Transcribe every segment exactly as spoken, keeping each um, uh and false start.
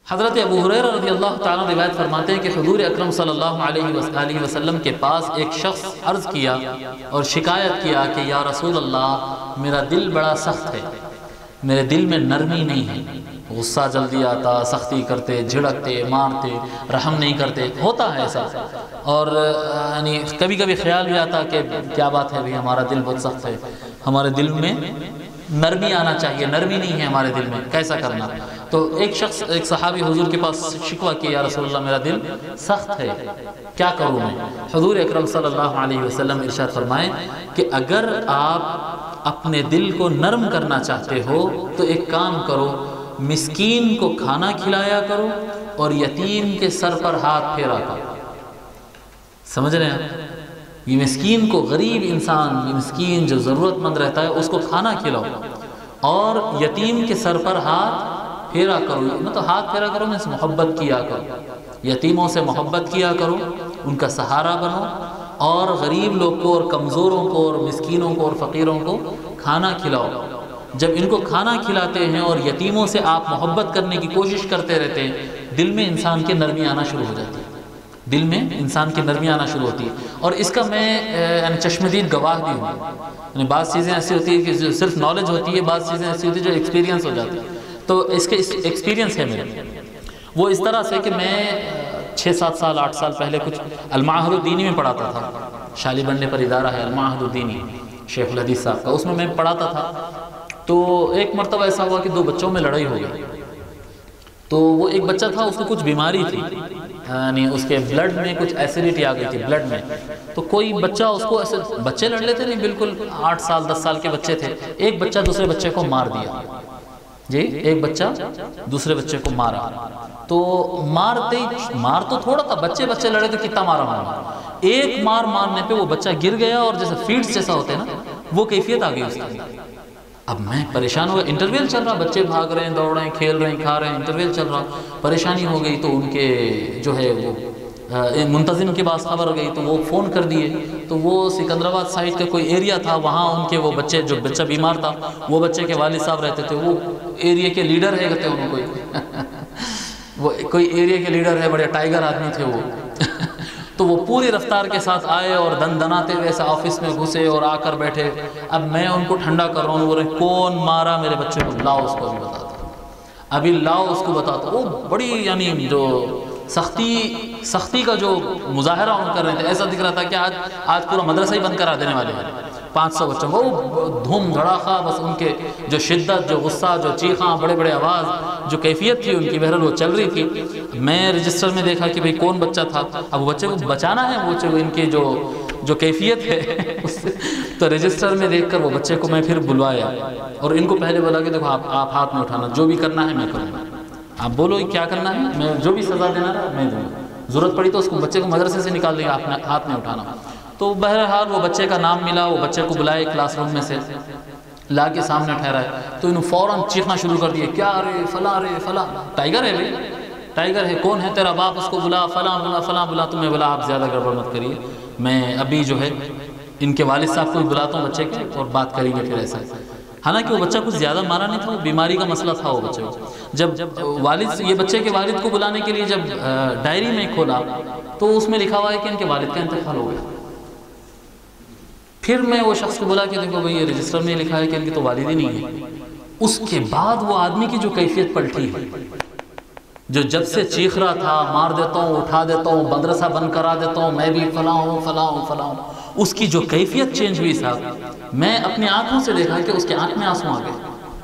حضرت ابو ہریرہ رضی اللہ تعالیٰ روایت فرماتے ہیں کہ حضور اکرم صلی اللہ علیہ وآلہ وسلم کے پاس ایک شخص عرض کیا اور شکایت کیا کہ یا رسول اللہ میرا دل بڑا سخت ہے، میرے دل میں نرمی نہیں ہے، غصہ جلدی آتا، سختی کرتے، جھڑکتے، مارتے، رحم نہیں کرتے، ہوتا ہے ایسا، اور یعنی کبھی کبھی خیال بھی آتا کہ کیا بات ہے بھی ہمارا دل بہت سخت ہے، ہمارے دل میں نرمی آنا چاہیے، نرمی نہیں ہے ہمارے دل میں، کیسا کرنا؟ تو ایک شخص ایک صحابی حضور کے پاس شکوہ کیا یا رسول اللہ میرا دل سخت ہے، کیا کروں میں؟ حضور اکرم صلی اللہ علیہ وسلم ارشاد فرمائیں کہ اگر آپ اپنے دل کو نرم کرنا چاہتے ہو تو ایک کام کرو، مسکین کو کھانا کھلایا کرو اور یتیم کے سر پر ہاتھ پھیرا کرو۔ سمجھ رہے ہیں؟ یہ مسکین کو، غریب انسان، یہ مسکین جو ضرورت مند رہتا ہے اس کو کھانا کھلاؤ اور یتیم کے سر پر ہاتھ پھیرا کرو، نہ تو ہاتھ پھیرا کرو میں محبت کیا کرو، یتیموں سے محبت کیا کرو، ان کا سہارا بنو، اور غریب لوگ کو اور کمزوروں کو اور مسکینوں کو اور فقیروں کو کھانا کھلاؤ۔ جب ان کو کھانا کھلاتے ہیں اور یتیموں سے آپ محبت کرنے کی کوشش کرتے رہتے ہیں، دل میں انسان کی نرمی آنا شروع ہو جاتی ہے، دل میں انسان کی نرمی آنا شروع ہوتی ہے۔ اور اس کا میں یعنی چشمدید گواہ بھی ہوں، یعنی بعض چیزیں ایسی ہوتی ہے کہ جو صرف نالج ہوتی ہے، بعض چیزیں ایسی ہوتی ہے جو ایکسپیرینس ہو جاتی ہے۔ تو اس کے ایکسپیرینس ہے میرے، وہ اس طرح سے کہ میں چھ سات سال آٹھ سال پہلے کچھ المعہد الدینی میں پڑھاتا تھا، شالی بنڈے پر ادارہ ہے المعہد الدینی شیخ الحدیث صاحب کا، اس میں میں پڑھاتا تھا۔ تو ایک مرتبہ ایسا ہوا کہ دو بچوں میں لڑائی ہو گئی، تو وہ ایک بچہ تھا اس کو کچھ بیماری تھی، یعنی اس کے بلڈ میں کچھ ایسیڈیٹی آ گئی تھی بلڈ میں، تو کوئی بچہ اس کو ایسے، بچے لڑ لیتے نہیں، بالکل آٹھ سال دس سال کے بچے تھے، ایک بچہ دوسرے بچے کو مار دیا، جی ایک بچہ دوسرے بچے کو مارا، تو مارتے مار تو تھوڑا تھا، بچے بچے لڑے تو کتنا مارا مارا، ایک مار مارنے پہ وہ بچہ گر گیا اور جیسے فیڈز جیسا ہوتے ہیں نا وہ کیفیت آ گئی اس کی۔ اب میں پریشان ہوا، انٹرویل چل رہا، بچے بھاگ رہے ہیں، دوڑ رہے ہیں، کھیل رہے ہیں، کھا رہے ہیں، انٹرویل چل رہا، پریشانی ہو گئی۔ تو ان کے جو ہے وہ منتظم کے پاس خبر گئی تو وہ فون کر دیے، تو وہ سکندرآباد سائڈ کا کوئی ایریا تھا، وہاں ان کے وہ بچے، جو بچہ بیمار تھا وہ بچے کے والد صاحب رہتے تھے، وہ ایریا کے لیڈر ہے کہتے ہیں کوئی وہ کوئی ایریا کے لیڈر ہے، بڑے ٹائیگر آدمی تھے وہ تو وہ پوری رفتار کے ساتھ آئے اور دن دناتے ہوئے ایسا آفس میں گھسے اور آ کر بیٹھے۔ اب میں ان کو ٹھنڈا کر رہا ہوں، بولے کون مارا میرے بچے کو، لاؤ اس کو ابھی بتاتا ابھی لاؤ اس کو بتاتا وہ بڑی یعنی جو سختی سختی کا جو مظاہرہ ان کر رہے تھے، ایسا دکھ رہا تھا کہ آج آج پورا مدرسہ ہی بند کرا دینے والے ہیں، پانچ سو بچوں کو، وہ دھوم دھڑاکا، بس ان کے جو شدت، جو غصہ، جو چیخاں، بڑے بڑے آواز، جو کیفیت تھی ان کی، بہرحال وہ چل رہی تھی۔ میں رجسٹر میں دیکھا کہ بھئی کون بچہ تھا، اب بچے کو بچانا ہے، وہ بچے کو ان کی جو جو کیفیت ہے تو رجسٹر میں دیکھ کر وہ بچے کو میں پھر بلوایا اور ان کو پہلے بولا کہ دیکھو آپ آپ ہاتھ میں اٹھانا، جو بھی کرنا ہے میں کروں گا، آپ بولو کیا کرنا ہے، میں جو بھی سزا دینا رہا میں دوں گا، ضرورت پڑی تو اس کو بچے کو مدرسے سے نکال دیں گا، آپ ہاتھ میں اٹھانا۔ تو بہرحال وہ بچے کا نام ملا، وہ بچے کو بلائے کلاس روم میں سے، لا کے سامنے ٹھہرایا تو انہوں فوراً چیخنا شروع کر دیے، کیا رے فلاں رے فلاں، ٹائیگر ہے بھائی، ٹائیگر ہے، کون ہے تیرا باپ، اس کو بلا، فلاں بلا فلاں بلا۔ تو میں بولا آپ زیادہ گڑبڑ مت کریے، میں ابھی جو ہے ان کے والد صاحب کو بلاتا ہوں بچے کے اور بات کریں گے پھر ایسا۔ حالانکہ وہ بچہ کچھ زیادہ مارا نہیں تھا، وہ بیماری کا مسئلہ تھا وہ بچے کو۔ جب والد یہ بچے کے والد کو بلانے کے لیے جب ڈائری میں کھولا تو اس میں لکھا ہوا ہے کہ ان کے والد کا انتقال ہو گیا۔ پھر میں وہ شخص کو بولا کہ دیکھو بھئی یہ رجسٹر میں لکھا ہے کہ ان کی تو والد ہی نہیں ہے۔ اس کے بعد وہ آدمی کی جو کیفیت پلٹی ہے، جو جب سے چیخ رہا تھا، مار دیتا ہوں، اٹھا دیتا ہوں، مدرسہ بند کرا دیتا ہوں، میں بھی فلاں ہوں فلاں ہوں فلاں ہوں، اس کی جو کیفیت چینج ہوئی صاحب، میں اپنی آنکھوں سے دیکھا کہ اس کے آنکھ میں آنسو آ گئے،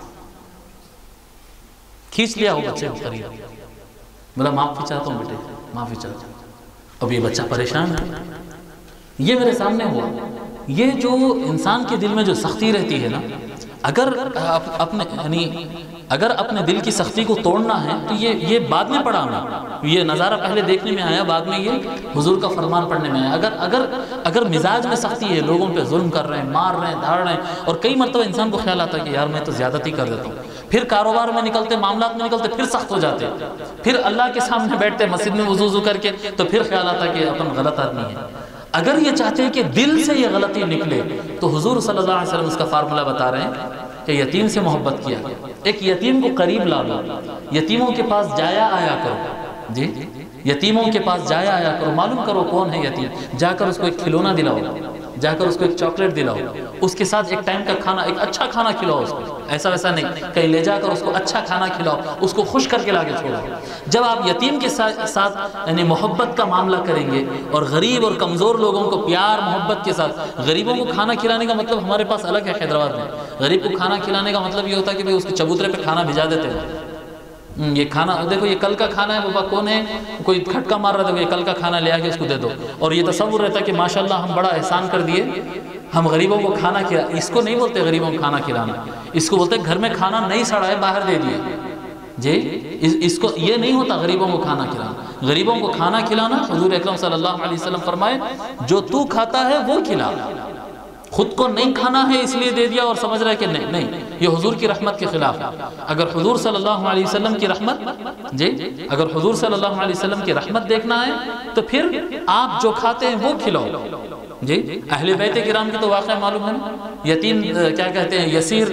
کھینچ لیا وہ بچے کو قریب، بولا معافی چاہتا ہوں بیٹے، معافی چاہتا ہوں۔ اب یہ بچہ پریشان ہے، یہ میرے سامنے ہوا۔ یہ جو انسان کے دل میں جو سختی رہتی ہے نا، اگر اپنے یعنی اگر اپنے دل کی سختی کو توڑنا ہے تو یہ یہ بعد میں پڑھا ہمیں، یہ نظارہ پہلے دیکھنے میں آیا، بعد میں یہ حضور کا فرمان پڑھنے میں آیا۔ اگر اگر اگر مزاج میں سختی ہے، لوگوں پہ ظلم کر رہے ہیں، مار رہے ہیں، دھاڑ رہے ہیں، اور کئی مرتبہ انسان کو خیال آتا ہے کہ یار میں تو زیادتی کر دیتا ہوں، پھر کاروبار میں نکلتے، معاملات میں نکلتے، پھر سخت ہو جاتے، پھر اللہ کے سامنے بیٹھتے مسجد میں وضو کر کے تو پھر خیال آتا ہے کہ اپن غلط آدمی ہے۔ اگر یہ چاہتے ہیں کہ دل سے یہ غلطی نکلے تو حضور صلی اللہ علیہ وسلم اس کا فارمولہ بتا رہے ہیں کہ یتیم سے محبت کیا گیا۔ ایک یتیم کو قریب لا لو، یتیموں کے پاس جایا آیا کرو، جی یتیموں کے پاس جایا آیا کرو، معلوم کرو کون ہے یتیم، جا کر اس کو ایک کھلونا دلاؤ، جا کر اس کو ایک چاکلیٹ دلاؤ، اس کے ساتھ ایک ٹائم کا کھانا، ایک اچھا کھانا کھلاؤ اس کو، ایسا ویسا نہیں، کہیں لے جا کر اس کو اچھا کھانا کھلاؤ، اس کو خوش کر کے لا کے چھوڑو۔ جب آپ یتیم کے ساتھ یعنی محبت کا معاملہ کریں گے اور غریب اور کمزور لوگوں کو پیار محبت کے ساتھ، غریبوں کو کھانا کھلانے کا مطلب ہمارے پاس الگ ہے حیدرآباد میں، غریب کو کھانا کھلانے کا مطلب یہ ہوتا ہے کہ بھئی اس کے چبوترے پہ کھانا بھیجا دیتے ہیں، یہ کھانا دیکھو یہ کل کا کھانا ہے، بابا کون ہے کوئی کھٹکا مار رہا تھا، یہ کل کا کھانا لے آ کے اس کو دے دو، اور یہ تصور رہتا ہے کہ ماشاءاللہ ہم بڑا احسان کر دیے، ہم غریبوں کو کھانا کھلا، اس کو نہیں بولتے غریبوں کو کھانا کھلانا، اس کو بولتے گھر میں کھانا نہیں سڑا ہے باہر دے دیے، جی اس, اس کو یہ نہیں ہوتا غریبوں کو کھانا کھلانا۔ غریبوں کو کھانا کھلانا حضور اکرم صلی اللہ علیہ وسلم فرمائے جو تو کھاتا ہے وہ کھلا، خود کو نہیں کھانا ہے اس لیے دے دیا اور سمجھ رہا ہے کہ نہیں نہیں، یہ حضور کی رحمت کے خلاف ہے۔ اگر حضور صلی اللہ علیہ وسلم کی رحمت، جی اگر حضور صلی اللہ علیہ وسلم کی رحمت دیکھنا ہے تو پھر آپ جو کھاتے ہیں وہ کھلاؤ، جی اہل بیت کرام کی تو واقعہ معلوم ہے نا، یتیم کیا کہتے ہیں، یسیر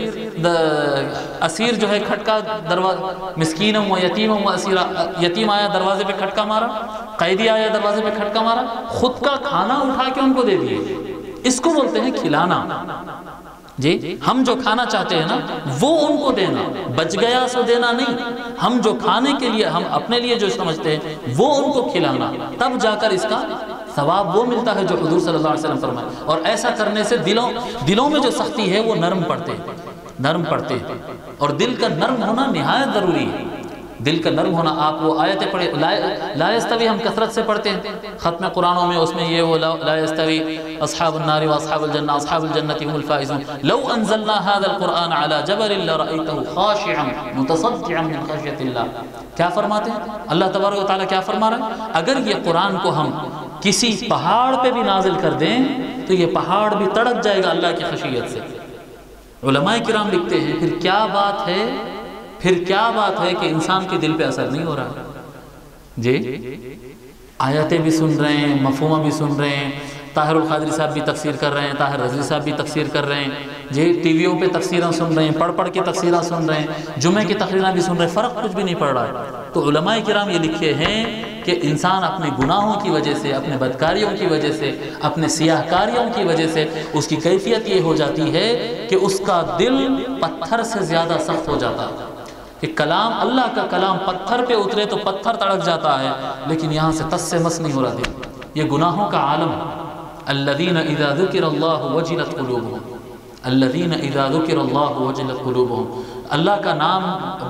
اسیر جو ہے کھٹکا دروازہ، مسکین و یتیم و اسیرہ، یتیم آیا دروازے پہ کھٹکا مارا، قیدی آیا دروازے پہ کھٹکا مارا، خود کا کھانا اٹھا کے ان کو دے دیے، اس کو بولتے ہیں کھلانا۔ جی ہم جو کھانا چاہتے ہیں نا وہ ان کو دینا، بچ گیا سو دینا نہیں، ہم جو کھانے کے لیے ہم اپنے لیے جو سمجھتے ہیں وہ ان کو کھلانا، تب جا کر اس کا ثواب وہ ملتا ہے جو حضور صلی اللہ علیہ وسلم فرمائے۔ اور ایسا کرنے سے دلوں دلوں میں جو سختی ہے وہ نرم پڑتے ہیں، نرم پڑتے ہیں، اور دل کا نرم ہونا نہایت ضروری ہے، دل کا نرم ہونا۔ آپ وہ آیتیں پڑھے، لا یستوی ہم کثرت سے پڑھتے ہیں ختم قرآنوں میں، اس میں یہ وہ لا یستوی اصحاب النار واصحاب الجنہ اصحاب الجنۃ هم الفائزون لو انزلنا هذا القرآن على جبل لرأيته خاشعا متصدعا من خشیۃ اللہ۔ کیا فرماتے ہیں اللہ تبارک و تعالیٰ، کیا فرما رہے ہیں، اگر یہ قرآن کو ہم کسی پہاڑ پہ بھی نازل کر دیں تو یہ پہاڑ بھی تڑپ جائے گا اللہ کی خشیت سے۔ علماء کرام لکھتے ہیں پھر کیا بات ہے، پھر کیا بات ہے کہ انسان کے دل پہ اثر نہیں ہو رہا، جی آیتیں بھی سن رہے ہیں، مفہوم بھی سن رہے ہیں، طاہر القادری صاحب بھی تفسیر کر رہے ہیں، طاہر رضوی صاحب بھی تفسیر کر رہے ہیں، جی ٹی ویوں پہ تفسیریں سن رہے ہیں، پڑھ پڑھ کے تفسیریں سن رہے ہیں، جمعے کی تقریریں بھی سن رہے ہیں، فرق کچھ بھی نہیں پڑ رہا ہے۔ تو علماء کرام یہ لکھے ہیں کہ انسان اپنے گناہوں کی وجہ سے، اپنے بدکاریوں کی وجہ سے، اپنے سیاہ کاریوں کی وجہ سے اس کی کیفیت یہ ہو جاتی ہے کہ اس کا دل پتھر سے زیادہ سخت ہو جاتا ہے، کہ کلام اللہ کا کلام پتھر پہ اترے تو پتھر تڑک جاتا ہے، لیکن یہاں سے تس سے مس نہیں ہو رہا دل۔ یہ گناہوں کا عالم ہے۔ الذین اذا ذکر اللہ وجلت قلوبہم، الذین اذا ذکر اللہ وجلت قلوبہم، اللہ کا نام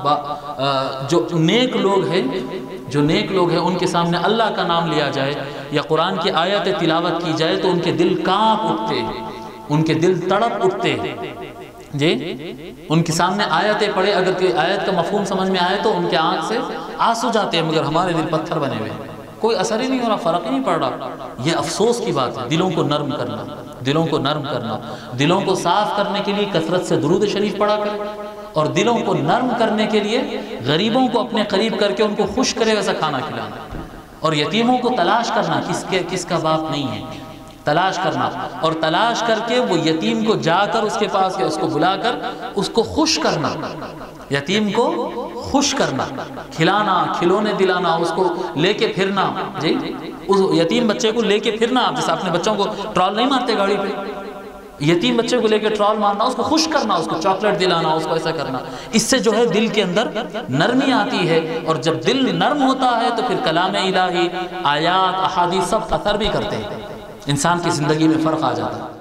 جو نیک لوگ ہیں، جو نیک لوگ ہیں ان کے سامنے اللہ کا نام لیا جائے یا قرآن کی آیت تلاوت کی جائے تو ان کے دل کانپ اٹھتے ہیں، ان کے دل تڑپ اٹھتے ہیں، جی ان کے سامنے آیتیں پڑھے، اگر کوئی آیت کا مفہوم سمجھ میں آئے تو ان کے آنکھ سے آنسو جاتے ہیں، مگر ہمارے دل پتھر بنے ہوئے ہیں، کوئی اثر ہی نہیں ہو رہا، فرق ہی نہیں پڑ رہا۔ یہ افسوس کی بات ہے۔ دلوں کو نرم کرنا، دلوں کو نرم کرنا، دلوں کو صاف کرنے کے لیے کثرت سے درود شریف پڑھا کریں، اور دلوں کو نرم کرنے کے لیے غریبوں کو اپنے قریب کر کے ان کو خوش کرے ویسا کھانا کھلانا، اور یتیموں کو تلاش کرنا کس کے کس کا باپ نہیں ہے، تلاش کرنا، اور تلاش کر کے وہ یتیم کو جا کر اس کے پاس کے اس کو بلا کر اس کو خوش کرنا، یتیم کو خوش کرنا، کھلانا، کھلونے دلانا، اس کو لے کے پھرنا، جی اس یتیم بچے کو لے کے پھرنا، آپ جیسے اپنے بچوں کو ٹرال نہیں مارتے گاڑی پہ، یتیم بچے کو لے کے ٹرال مارنا، اس کو خوش کرنا، اس کو چاکلیٹ دلانا، اس کو ایسا کرنا، اس سے جو ہے دل کے اندر نرمی آتی ہے، اور جب دل نرم ہوتا ہے تو پھر کلام الہی، آیات، احادیث سب اثر بھی کرتے ہیں، انسان کی زندگی میں فرق آ جاتا ہے۔